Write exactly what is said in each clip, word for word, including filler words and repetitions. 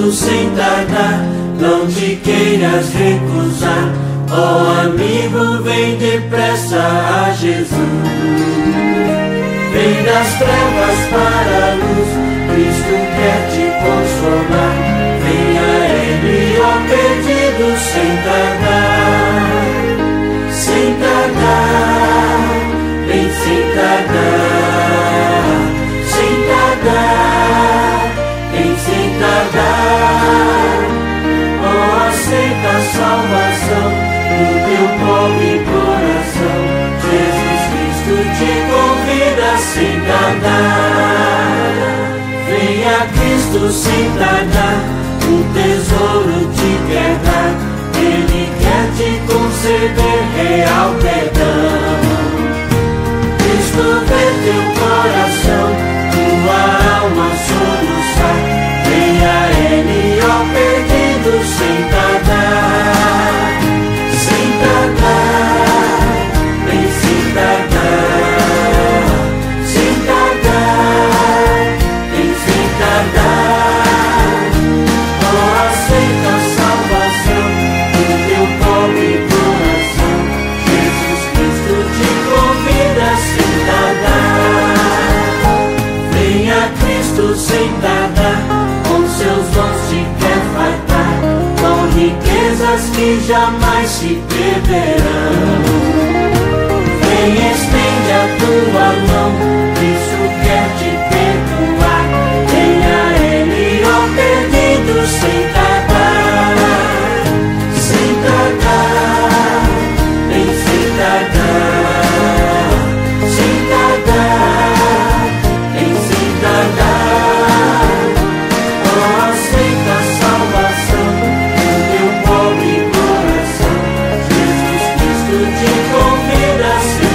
Cristo sem tardar, não te queiras recusar. Ó amigo, vem depressa a Jesus. Vem das trevas para a luz, Cristo quer te consolar. Vem a Ele, ó perdido, sem tardar, sem tardar, vem sem tardar, sem tardar, vem sem tardar. Oh, aceita a salvação do teu pobre coração. Jesus Cristo te convida sem tardar. Venha Cristo sem tardar, o tesouro te quer dar. Ele quer te conceder real perdão. Cristo vê teu coração, tua alma soluçar. Venha Ele, ó perdido, sem tardar, sem tardar, vem sem tardar, sem tardar, vem sem tardar. Oh, aceita a salvação do teu pobre coração. Jesus Cristo te convida sem tardar. Venha Cristo sem tardar, com seus dons te quer fartar, com riquezas que jamais se perderão. Vem, estende a tua mão, Cristo quer te perdoar. Venha Ele, ó perdido, sem tardar, sem tardar, vem sem tardar, sem tardar, vem sem tardar. Oh, aceita a salvação do teu pobre coração. Jesus Cristo te convida sem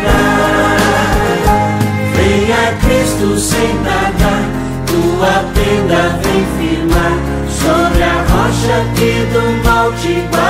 tardar. Venha Cristo sem tardar, tua tenda vem firmar sobre a rocha que do mal te guarda.